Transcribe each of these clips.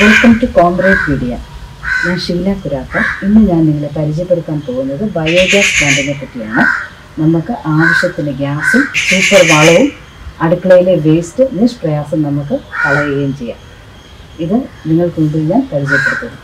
Welcome to Comrade Media. I am Sheela Kurakar. Today I am going to biogas plant. നമുക്ക് ആവശ്യത്തിന് ഗ്യാസും super വളവും അടുക്കളയിലെ waste നിഷ്പ്രയാസം നമുക്ക് കളയുകയും ചെയ്യാം. ഇത് നിങ്ങൾക്ക് മുമ്പിൽ ഞാൻ പരിചയപ്പെടുത്തുന്നു.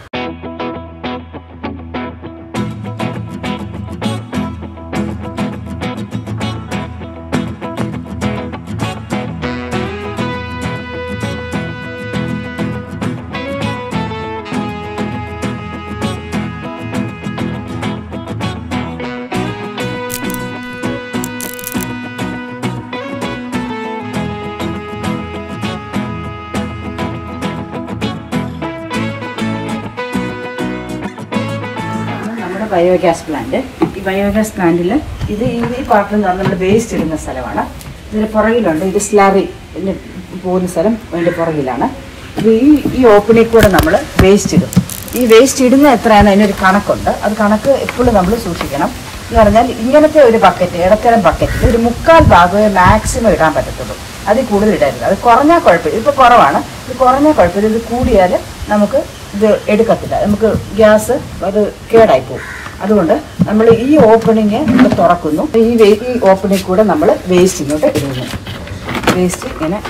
ബയോഗ്യാസ് പ്ലാന്റ് ഈ ബയോഗ്യാസ് പ്ലാന്റിൽ ഇത് ഈ പാർട്ടിൽ എന്ന് പറഞ്ഞാൽ നമ്മൾ വേസ്റ്റ് ഇടുന്ന സ്ഥലമാണ്. ഇതിന് പുറകിലുണ്ട്, ഇത് സ്ലാറി പോകുന്ന സ്ഥലം അതിൻ്റെ പുറകിലാണ്. ഇത് ഈ ഓപ്പണിൽ കൂടെ നമ്മൾ വേസ്റ്റ് ഇടും. ഈ വേസ്റ്റ് ഇടുന്ന എത്രയാണ് അതിനൊരു കണക്കുണ്ട്. അത് കണക്ക് എപ്പോഴും നമ്മൾ സൂക്ഷിക്കണം. എന്ന് പറഞ്ഞാൽ ഇങ്ങനത്തെ ഒരു ബക്കറ്റ്, ഇടത്തരം ബക്കറ്റിൽ ഒരു 3/4 ഭാഗമേ മാക്സിമം ഇടാൻ പറ്റത്തുള്ളൂ. അതിൽ കൂടുതൽ ഇടരുത്. അത് കുറഞ്ഞാൽ കുഴപ്പമില്ല. ഇപ്പോൾ കുറവാണ്, ഇത് കുറഞ്ഞാൽ കുഴപ്പമില്ല. ഇത് കൂടിയാൽ നമുക്ക് ഇത് എടുക്കത്തില്ല, നമുക്ക് ഗ്യാസ് അത് കേടായി പോകും. അതുകൊണ്ട് നമ്മൾ ഈ ഓപ്പണിങ് നമ്മൾ തുറക്കുന്നു. ഈ ഓപ്പണിൽ കൂടെ നമ്മൾ വേസ്റ്റ് ഇങ്ങോട്ട് ഇടുന്നു. വേസ്റ്റ് ഇങ്ങനെ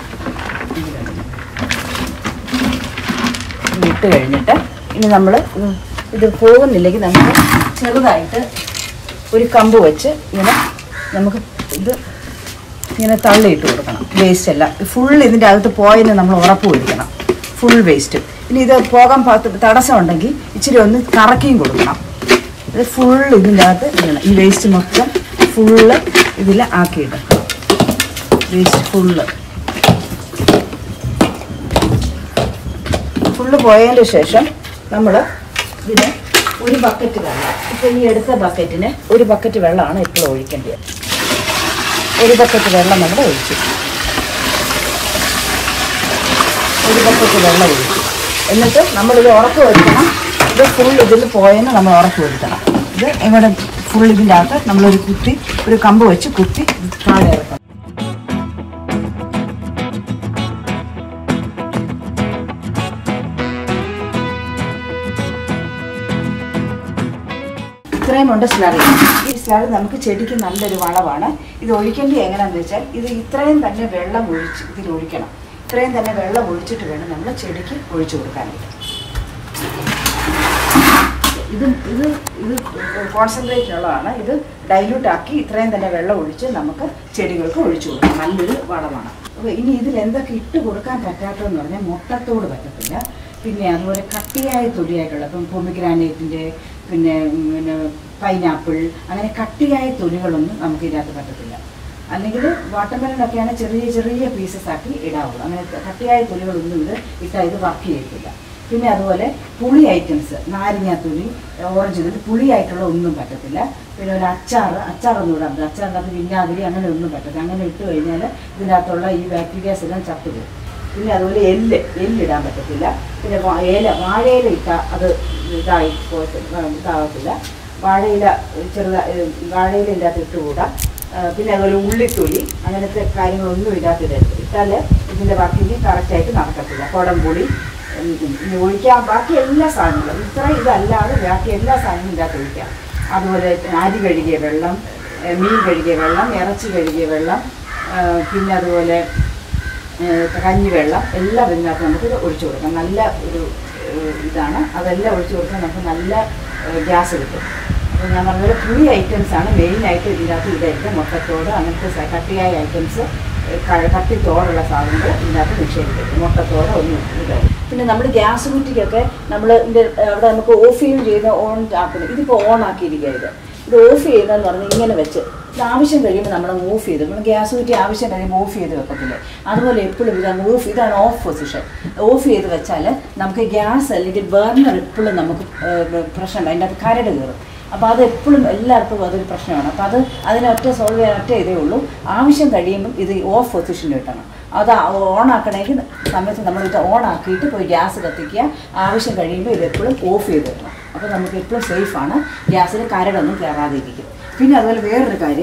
ഇട്ട് കഴിഞ്ഞിട്ട് ഇനി നമ്മൾ ഇത് പോകുന്നില്ലെങ്കിൽ നമുക്ക് ചെറുതായിട്ട് ഒരു കമ്പ് വെച്ച് ഇങ്ങനെ നമുക്ക് ഇത് ഇങ്ങനെ തള്ളിയിട്ട് കൊടുക്കണം. വേസ്റ്റ് എല്ലാം ഫുൾ ഇതിൻ്റെ അകത്ത് പോയെന്ന് നമ്മൾ ഉറപ്പ് വരുത്തണം, ഫുൾ വേസ്റ്റ്. ഇനി ഇത് പോകാൻ തടസ്സം ഉണ്ടെങ്കിൽ ഇച്ചിരി ഒന്ന് കറക്കിയും കൊടുക്കണം. ഇത് ഫുൾ ഇതിൻ്റെ അകത്ത് ഇടണം. ഈ വേസ്റ്റ് മൊത്തം ഫുള്ള് ഇതിൽ ആക്കിയിടും. വേസ്റ്റ് ഫുള്ള് പോയതിന് ശേഷം നമ്മൾ ഇതിന് ഒരു ബക്കറ്റ് വെള്ളം, ഇപ്പോൾ ഈ എടുത്ത ബക്കറ്റിന് ഒരു ബക്കറ്റ് വെള്ളമാണ് ഇപ്പോൾ ഒഴിക്കേണ്ടത്. ഒരു ബക്കറ്റ് വെള്ളം നമ്മൾ ഒഴിച്ചു, ഒരു ബക്കറ്റ് വെള്ളം ഒഴിച്ചു. എന്നിട്ട് നമ്മളിത് ഉറപ്പ് വരുത്തണം. ഇത് ഫുൾ ഇതിൽ പോയെന്ന് നമ്മൾ ഉറപ്പ് വരുത്തണം. ഇത് ഇവിടെ ഫുൾ ഇതിൻ്റെ അകത്ത് നമ്മളൊരു കുത്തി, ഒരു കമ്പ് വെച്ച് കുത്തി താഴെ ഇറക്കണം. ഇത്രയുമുണ്ട് സ്ലറി. ഈ സ്ലറി നമുക്ക് ചെടിക്ക് നല്ലൊരു വളമാണ്. ഇത് ഒഴിക്കേണ്ടത് എങ്ങനെയാണെന്ന് വെച്ചാൽ ഇത് ഇത്രയും തന്നെ വെള്ളം ഒഴിച്ച് ഇതിൽ ഒഴിക്കണം. ഇത്രയും തന്നെ വെള്ളം ഒഴിച്ചിട്ട് വേണം നമ്മൾ ചെടിക്ക് ഒഴിച്ചു കൊടുക്കാനായിട്ട്. ഇത് ഇത് ഇത് കോൺസെൻട്രേറ്റ് ഉള്ളതാണ്. ഇത് ഡൈല്യൂട്ട് ആക്കി ഇത്രയും തന്നെ വെള്ളം ഒഴിച്ച് നമുക്ക് ചെടികൾക്ക് ഒഴിച്ചു കൊടുക്കാം. നല്ലൊരു വളമാണ്. അപ്പോൾ ഇനി ഇതിൽ എന്തൊക്കെ ഇട്ട് കൊടുക്കാൻ പറ്റാത്തതെന്ന് പറഞ്ഞാൽ മുട്ടത്തോട് പറ്റത്തില്ല. പിന്നെ അതുപോലെ കട്ടിയായ തൊലിയായിട്ടുള്ള ഇപ്പം പൊമിഗ്രാനേറ്റിൻ്റെ പിന്നെ പൈനാപ്പിൾ അങ്ങനെ കട്ടിയായ തൊലികളൊന്നും നമുക്ക് ഇതിനകത്ത് പറ്റത്തില്ല. അല്ലെങ്കിൽ വാട്ടർമെലനൊക്കെയാണ് ചെറിയ ചെറിയ പീസസ് ആക്കി ഇടാവുള്ളൂ. അങ്ങനെ കട്ടിയായ തൊലികളൊന്നും ഇത് ഇട്ടാൽ ഇത് വർക്ക് ചെയ്യത്തില്ല. പിന്നെ അതുപോലെ പുളി ഐറ്റംസ്, നാരങ്ങാത്തൊലി, ഓറഞ്ച് തൊലി, പുളിയായിട്ടുള്ള ഒന്നും പറ്റത്തില്ല. പിന്നെ ഒരു അച്ചാറൊന്നും ഇടാൻ പറ്റില്ല. അച്ചാറിനകത്ത് വിനാഗിരി അങ്ങനെ ഒന്നും പറ്റത്തില്ല. അങ്ങനെ ഇട്ട് കഴിഞ്ഞാൽ ഇതിനകത്തുള്ള ഈ ബാക്ടീരിയാസ് എല്ലാം ചത്തുപോകും. പിന്നെ അതുപോലെ എല്ലിടാൻ പറ്റത്തില്ല. പിന്നെ വാഴയില ഇട്ടാൽ അത് ഇതാകത്തില്ല. വാഴയില ഇതിൻ്റെ അകത്ത് ഇട്ടുകൂടാ. പിന്നെ അതുപോലെ ഉള്ളിത്തൊലി അങ്ങനത്തെ കാര്യങ്ങളൊന്നും ഇട്ടാൽ ഇതിൻ്റെ വർക്കിങ് കറക്റ്റായിട്ട് നടക്കത്തില്ല. കുടംപുളി ഒഴിക്കാം. ബാക്കി എല്ലാ സാധനങ്ങളും ഇതല്ലാതെ ബാക്കി എല്ലാ സാധനങ്ങളും ഇതിനകത്ത് ഒഴിക്കാം. അതുപോലെ അരി കഴുകിയ വെള്ളം, മീൻ കഴുകിയ വെള്ളം, ഇറച്ചി കഴുകിയ വെള്ളം, പിന്നെ അതുപോലെ കഞ്ഞിവെള്ളം എല്ലാം ഇതിനകത്ത് നമുക്ക് ഒഴിച്ചു കൊടുക്കാം. നല്ല ഒരു ഇതാണ്. അതെല്ലാം ഒഴിച്ചു കൊടുത്താൽ നമുക്ക് നല്ല ഗ്യാസ് കിട്ടും. അപ്പോൾ ഞാൻ പറഞ്ഞ പുളി ഐറ്റംസാണ് മെയിനായിട്ട് ഇതിനകത്ത് ഇതായിട്ട്. മുട്ടത്തോട് അങ്ങനത്തെ കട്ടിയായ ഐറ്റംസ്, കട്ടിത്തോടുള്ള സാധനങ്ങൾ ഇതിനകത്ത് നിക്ഷേപിക്കും. മുട്ടത്തോട് ഒന്നും ഇതായി. പിന്നെ നമ്മൾ ഗ്യാസ് കുറ്റിക്കൊക്കെ നമ്മൾ ഇതിൻ്റെ അവിടെ നമുക്ക് ഓഫ് ചെയ്യുകയും ചെയ്യുന്ന ഓൺ ആക്കുന്നത്. ഇതിപ്പോൾ ഓൺ ആക്കിയിരിക്കുക. ഇത് ഓഫ് ചെയ്യുന്നതെന്ന് പറഞ്ഞാൽ ഇങ്ങനെ വെച്ച് ഇത് ആവശ്യം കഴിയുമ്പോൾ നമ്മൾ ഓഫ് ചെയ്ത്, നമ്മൾ ഗ്യാസ് കുറ്റി ആവശ്യം കഴിയുമ്പോൾ ഓഫ് ചെയ്ത് വെക്കത്തില്ലേ, അതുപോലെ എപ്പോഴും ഇതാണ് ഓഫ് പൊസിഷൻ. ഓഫ് ചെയ്ത് വെച്ചാൽ നമുക്ക് ഗ്യാസ് അല്ലെങ്കിൽ ബർണർ എപ്പോഴും നമുക്ക് പ്രശ്നമുണ്ട്, അതിൻ്റെ അകത്ത് കരട് കയറും. അപ്പോൾ അത് എപ്പോഴും എല്ലാവർക്കും അതൊരു പ്രശ്നമാണ്. അപ്പോൾ അതിനൊറ്റ സോൾവ് ചെയ്യാൻ ഇതേ ഉള്ളൂ. ആവശ്യം കഴിയുമ്പം ഇത് ഓഫ് പൊസിഷൻ കിട്ടണം. അത് ഓണാക്കണമെങ്കിൽ സമയത്ത് നമ്മളിത് ഓണാക്കിയിട്ട് പോയി ഗ്യാസ് കത്തിക്കുക. ആവശ്യം കഴിയുമ്പോൾ ഇത് എപ്പോഴും ഓഫ് ചെയ്ത് വെക്കണം. അപ്പോൾ നമുക്ക് എപ്പോഴും സേഫാണ്, ഗ്യാസിൽ കരടൊന്നും കയറാതിരിക്കും. പിന്നെ അതുപോലെ വേറൊരു കാര്യം,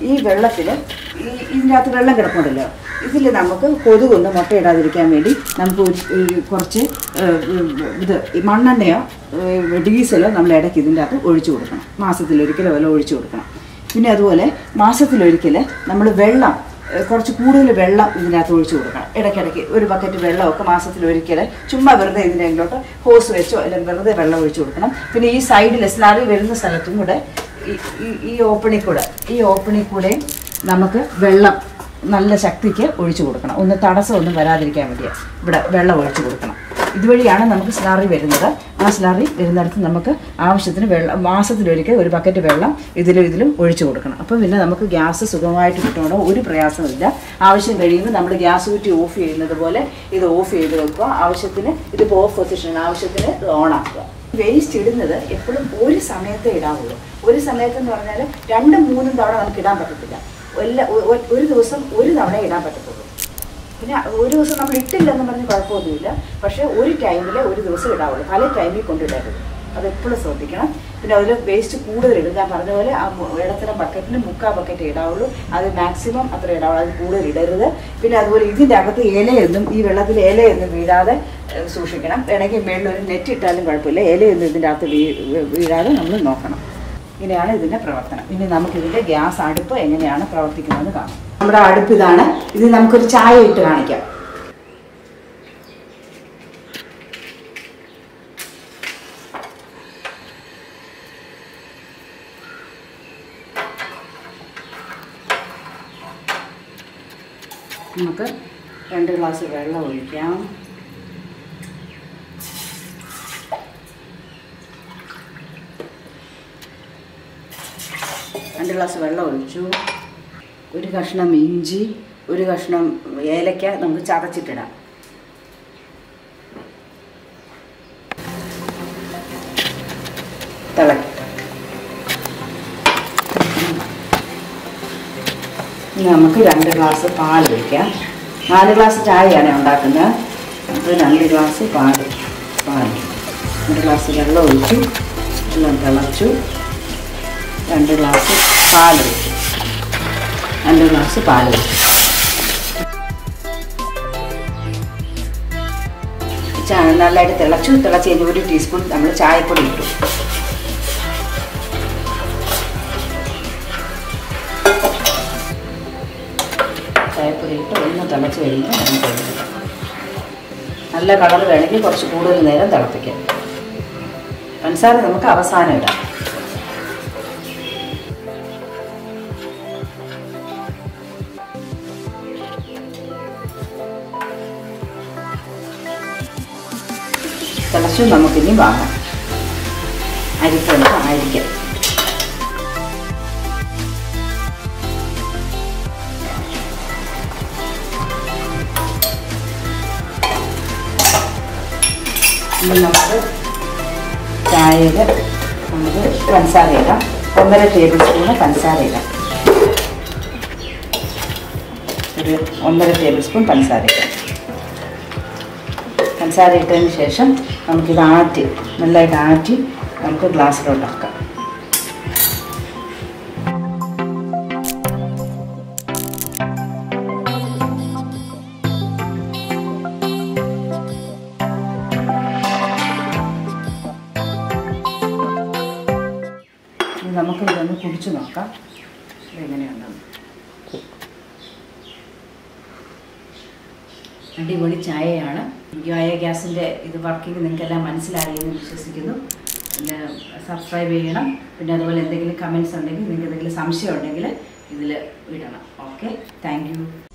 ഈ വെള്ളത്തിൽ ഇതിൻ്റെ അകത്ത് വെള്ളം കിടപ്പുണ്ടല്ലോ, ഇതിൽ നമുക്ക് കൊതുകൊന്ന് മുട്ടയിടാതിരിക്കാൻ വേണ്ടി നമുക്ക് കുറച്ച് മണ്ണെണ്ണയോ ഡീസലോ നമ്മൾ ഇടയ്ക്ക് ഇതിൻ്റെ അകത്ത് ഒഴിച്ചു കൊടുക്കണം. മാസത്തിലൊരിക്കലോ വല്ല ഒഴിച്ചു കൊടുക്കണം. പിന്നെ അതുപോലെ മാസത്തിലൊരിക്കൽ നമ്മൾ വെള്ളം കുറച്ച് കൂടുതൽ വെള്ളം ഇതിനകത്ത് ഒഴിച്ചു കൊടുക്കണം. ഇടയ്ക്കിടയ്ക്ക് ഒരു ബക്കറ്റ് വെള്ളമൊക്കെ മാസത്തിലൊരിക്കൽ ചുമ്മാ വെറുതെ ഇതിനകത്തോട്ട് ഹോസ് വെച്ചോ അല്ലെങ്കിൽ വെറുതെ വെള്ളം ഒഴിച്ചു കൊടുക്കണം. പിന്നെ ഈ സൈഡിൽ സ്ലറി വരുന്ന സ്ഥലത്തും കൂടെ ഈ ഓപ്പണിൽ കൂടെ നമുക്ക് വെള്ളം നല്ല ശക്തിക്ക് ഒഴിച്ചു കൊടുക്കണം. ഒന്ന് തടസ്സമൊന്നും വരാതിരിക്കാൻ വേണ്ടിയാണ് ഇവിടെ വെള്ളം ഒഴിച്ചു കൊടുക്കണം. ഇതുവഴിയാണ് നമുക്ക് സ്ലറി വരുന്നത്. ആ സ്ലറി വരുന്നിടത്ത് നമുക്ക് ആവശ്യത്തിന് വെള്ളം മാസത്തിലൊരിക്കൽ ഒരു ബക്കറ്റ് വെള്ളം ഇതിലും ഒഴിച്ചു കൊടുക്കണം. അപ്പം പിന്നെ നമുക്ക് ഗ്യാസ് സുഖമായിട്ട് കിട്ടണോ ഒരു പ്രയാസമില്ല. ആവശ്യം കഴിയുമ്പോൾ നമ്മൾ ഗ്യാസ് കുറ്റി ഓഫ് ചെയ്യുന്നത് പോലെ ഇത് ഓഫ് ചെയ്ത് വെക്കുക. ആവശ്യത്തിന് ഇതിപ്പോൾ ഓഫ് പൊസിഷൻ, ആവശ്യത്തിന് ഓണാക്കുക. വേസ്റ്റ് ഇടുന്നത് എപ്പോഴും ഒരു സമയത്തേ ഇടാവുള്ളൂ. ഒരു സമയത്തെന്ന് പറഞ്ഞാൽ 2-3 തവണ നമുക്ക് ഇടാൻ പറ്റത്തില്ല. ഒരു ദിവസം ഒരു തവണ ഇടാൻ പറ്റത്തുള്ളൂ. പിന്നെ ഒരു ദിവസം നമ്മൾ ഇട്ടില്ലെന്ന് പറഞ്ഞ് കുഴപ്പമൊന്നുമില്ല. പക്ഷേ ഒരു ടൈമിൽ ഒരു ദിവസം ഇടാവുള്ളൂ. പല ടൈമിൽ കൊണ്ടിടരുത്. അതെപ്പോഴും ശ്രദ്ധിക്കണം. പിന്നെ അതിൽ വേസ്റ്റ് കൂടുതൽ ഇടും. ഞാൻ പറഞ്ഞ പോലെ ആ ഇടത്തരം ബക്കറ്റിന് 3/4 ബക്കറ്റ് ഇടാവുള്ളൂ. അത് മാക്സിമം അത്ര ഇടാവുള്ളൂ. അത് കൂടുതൽ ഇടരുത്. പിന്നെ അതുപോലെ ഇതിൻ്റെ അകത്ത് ഇലയൊന്നും ഈ വെള്ളത്തിൽ ഇലയൊന്നും വീഴാതെ സൂക്ഷിക്കണം. വേണമെങ്കിൽ മേളിൽ ഒരു നെറ്റ് ഇട്ടാലും കുഴപ്പമില്ല. ഇലയൊന്നും ഇതിൻ്റെ അകത്ത് വീഴാതെ നമ്മൾ നോക്കണം. ഇങ്ങനെയാണ് ഇതിൻ്റെ പ്രവർത്തനം. ഇനി നമുക്കിതിൻ്റെ ഗ്യാസ് അടുപ്പ് എങ്ങനെയാണ് പ്രവർത്തിക്കുന്നതെന്ന് കാണാം. നമ്മുടെ അടുപ്പ് ഇതാണ്. ഇത് നമുക്കൊരു ചായ ഇട്ട് കാണിക്കാം. നമുക്ക് 2 ഗ്ലാസ് വെള്ളം ഒഴിക്കാം. രണ്ട് ഗ്ലാസ് വെള്ളം ഒഴിച്ചു. ഒരു കഷ്ണം ഇഞ്ചി, ഒരു കഷ്ണം ഏലക്ക നമുക്ക് ചതച്ചിട്ടിടാം. ഇനി നമുക്ക് 2 ഗ്ലാസ് പാൽ ഒഴിക്കാം. 4 ഗ്ലാസ് ചായയാണ് ഉണ്ടാക്കുന്നത്. അപ്പോൾ 2 ഗ്ലാസ് പാൽ 2 ഗ്ലാസ് വെള്ളം ഒഴിച്ചു. വെള്ളം തിളച്ചു. 2 ഗ്ലാസ് പാലൊഴിച്ചു. 2 ഗ്ലാസ് പാലൊഴിച്ചു. നല്ലതായിട്ട് തിളച്ചു. തിളച്ച് കഴിഞ്ഞ് 1 ടീസ്പൂൺ നമ്മൾ ചായപ്പൊടി ഇട്ടു. ചായപ്പൊടി ഇട്ട് ഒന്ന് തിളച്ച് കഴിയുമ്പോൾ നമുക്ക് നല്ല കളർ വേണമെങ്കിൽ കുറച്ച് കൂടുതൽ നേരം തിളപ്പിക്കാം. പഞ്ചസാര നമുക്ക് അവസാനം ഇടാം. തിളച്ചു നമുക്കിനി വാങ്ങാം. അരിക്കണം. അരിക്കാം. ഇനി നമുക്ക് ചായയിൽ നമുക്ക് പഞ്ചസാര ഇടാം. 1.5 ടേബിൾ സ്പൂണ് പഞ്ചസാര ഇടാം. ഒരു 1.5 ടേബിൾ സ്പൂൺ പഞ്ചസാര ഇടാം. പഞ്ചസാര ഇട്ടതിന് ശേഷം നമുക്കിത് നല്ലതായിട്ട് ആറ്റി നമുക്ക് ഗ്ലാസ്സിലോട്ടാക്കാം. നമുക്ക് ഇതൊന്ന് കുടിച്ചു നോക്കാം ഇതെങ്ങനെയുണ്ടെന്ന്. അടിപൊളി ചായയാണ്. ഗ്യാസിൻ്റെ ഇത് വർക്കിംഗ് നിങ്ങൾക്കെല്ലാം മനസ്സിലായെന്ന് വിശ്വസിക്കുന്നു. പിന്നെ സബ്സ്ക്രൈബ് ചെയ്യണം. പിന്നെ അതുപോലെ എന്തെങ്കിലും കമൻറ്റ്സ് ഉണ്ടെങ്കിൽ, നിങ്ങൾക്ക് എന്തെങ്കിലും സംശയം ഉണ്ടെങ്കിൽ ഇതിൽ ഇടണം. Okay, thank U.